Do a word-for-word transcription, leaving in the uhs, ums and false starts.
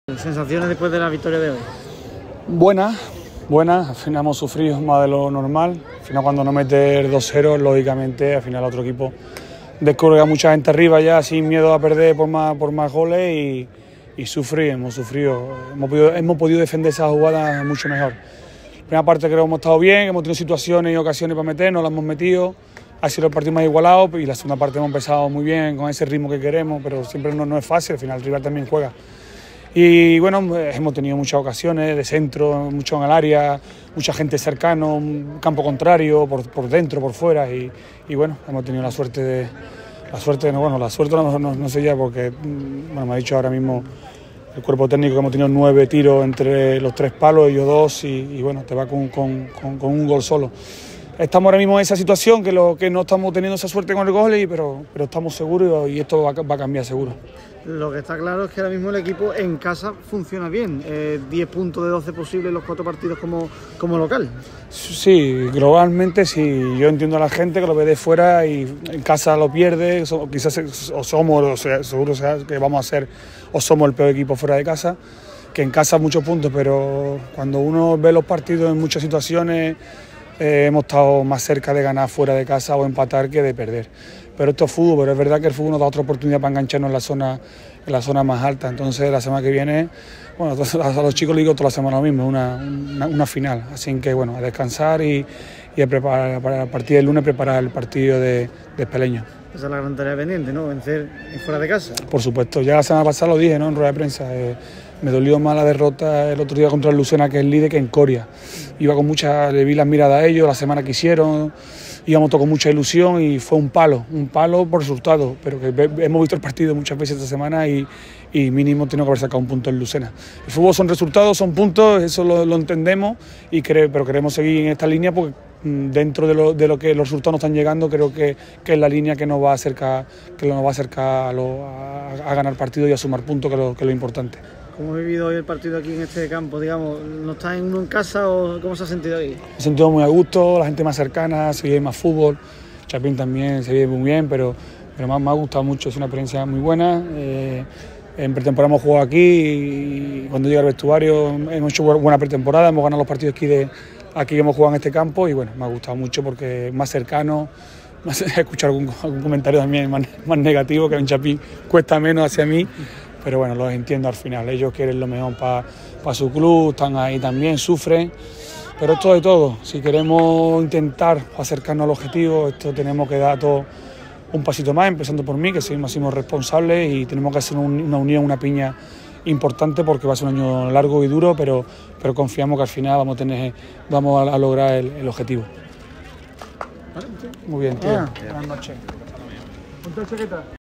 ¿Sensaciones después de la victoria de hoy? Buenas, buenas. Al final hemos sufrido más de lo normal. Al final, cuando no metes dos cero, lógicamente, al final otro equipo descuelga mucha gente arriba ya sin miedo a perder por más, por más goles y, y sufrir, hemos sufrido. Hemos podido, hemos podido defender esa jugada mucho mejor. La primera parte creo que hemos estado bien, hemos tenido situaciones y ocasiones para meter, no las hemos metido. Ha sido el partido más igualado y la segunda parte hemos empezado muy bien, con ese ritmo que queremos, pero siempre no, no es fácil, al final el rival también juega. Y bueno, hemos tenido muchas ocasiones de centro, mucho en el área, mucha gente cercano, un campo contrario, por, por dentro, por fuera y, y bueno, hemos tenido la suerte de... La suerte, bueno, la suerte no, no, no sé ya porque, bueno, me ha dicho ahora mismo el cuerpo técnico que hemos tenido nueve tiros entre los tres palos, ellos dos y, y bueno, te va con, con, con, con un gol solo. Estamos ahora mismo en esa situación que, lo, que no estamos teniendo esa suerte con el gol, y, pero, pero estamos seguros y esto va, va a cambiar seguro. Lo que está claro es que ahora mismo el equipo en casa funciona bien, eh, diez puntos de doce posibles en los cuatro partidos como, como local. Sí, globalmente sí, yo entiendo a la gente que lo ve de fuera y en casa lo pierde, so, quizás o somos, o sea, seguro sea que vamos a ser o somos el peor equipo fuera de casa, que en casa muchos puntos, pero cuando uno ve los partidos en muchas situaciones eh, hemos estado más cerca de ganar fuera de casa o empatar que de perder. Pero esto es fútbol, pero es verdad que el fútbol nos da otra oportunidad para engancharnos en la zona, en la zona más alta. Entonces la semana que viene, bueno, a los chicos les digo toda la semana lo mismo, una, una, una final. Así que bueno, a descansar y, y a preparar para el partido del lunes, preparar el partido de, de Espeleño. Esa es la gran tarea pendiente, ¿no? Vencer fuera de casa. Por supuesto, ya la semana pasada lo dije, ¿no? En rueda de prensa. Eh, me dolió más la derrota el otro día contra el Lucena, que es el líder, que en Coria. Iba con mucha, le vi las miradas a ellos, la semana que hicieron, íbamos todos con mucha ilusión y fue un palo, un palo por resultado, pero que hemos visto el partido muchas veces esta semana y, y mínimo tenemos que haber sacado un punto en Lucena. El fútbol son resultados, son puntos, eso lo, lo entendemos, y cre, pero queremos seguir en esta línea porque dentro de lo, de lo que los resultados nos están llegando, creo que, que es la línea que nos va a acercar, que nos va a, acercar a, lo, a, a ganar partidos y a sumar puntos, que es lo, que es lo importante. ¿Cómo has vivido hoy el partido aquí en este campo? Digamos, ¿no estás en uno en casa o cómo se ha sentido hoy? Me he sentido muy a gusto, la gente más cercana, se vive más fútbol, Chapín también se vive muy bien, pero, pero más me ha gustado mucho, es una experiencia muy buena. Eh, en pretemporada hemos jugado aquí y cuando llega al vestuario hemos hecho buena pretemporada, hemos ganado los partidos aquí, de, aquí que hemos jugado en este campo y bueno, me ha gustado mucho porque es más cercano. Más, he escuchado algún, algún comentario también más, más negativo, que en Chapín cuesta menos hacia mí. Pero bueno, los entiendo al final, ellos quieren lo mejor para pa su club, están ahí también, sufren, pero esto de todo, si queremos intentar acercarnos al objetivo, esto tenemos que dar todo un pasito más, empezando por mí, que soy el máximo responsable, y tenemos que hacer un, una unión, una piña importante, porque va a ser un año largo y duro, pero, pero confiamos que al final vamos a, tener, vamos a, a lograr el, el objetivo. Muy bien, tío. Ah, buenas noches.